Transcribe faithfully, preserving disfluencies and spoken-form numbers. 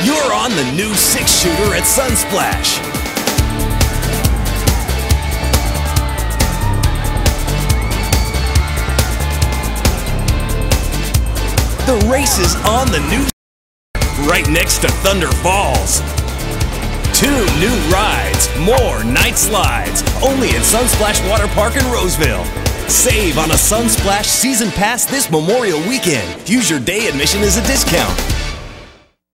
You're on the new six-shooter at Sunsplash. The race is on the new right next to Thunder Falls. Two new rides, more night slides, only at Sunsplash Water Park in Roseville. Save on a Sunsplash season pass this Memorial weekend. Use your day admission as a discount.